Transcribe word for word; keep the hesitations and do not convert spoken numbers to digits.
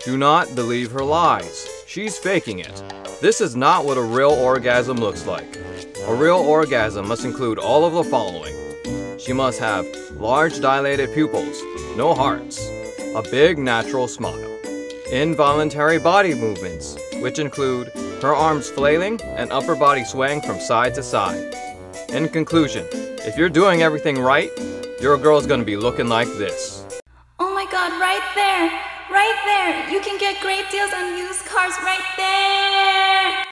Do not believe her lies. She's faking it. This is not what a real orgasm looks like. A real orgasm must include all of the following. She must have large dilated pupils, no hearts, a big natural smile, involuntary body movements, which include her arms flailing and upper body swaying from side to side. In conclusion, if you're doing everything right, your girl's gonna be looking like this. Oh my god, right there! Right there! You can get great deals on used cars right there!